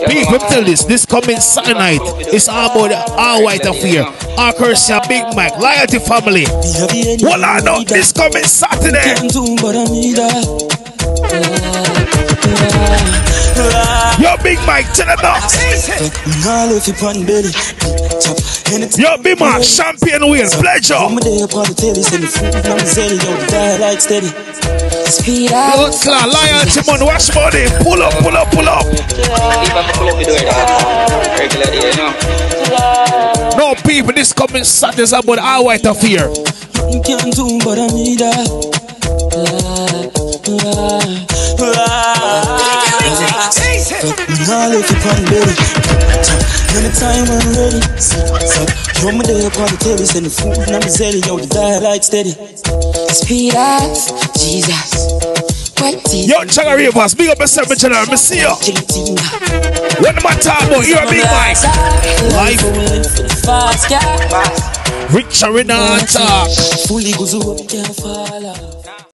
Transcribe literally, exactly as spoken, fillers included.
People tell this, this coming Saturday night, it's all about the all white affair. Our Curse Big Mike, Loyalty Family. Well, I know this coming Saturday. Yo, Big Mike, to the dogs. Yo, Big Mike, Champion Wheel, pleasure. Yo, Clan, Loyalty man, watch money. Pull up, pull up, pull up. No, people, this coming Saturday is about our white affair. Anytime I'm ready, from my day upon the table, send the food and I'm steady, yo, the diet like steady. Speed up, Jesus. Yo, Chaga Ravers, big up yourself, my channel, I see you. What am I talking about? You're a big Mike. Life. Rich Arena talk.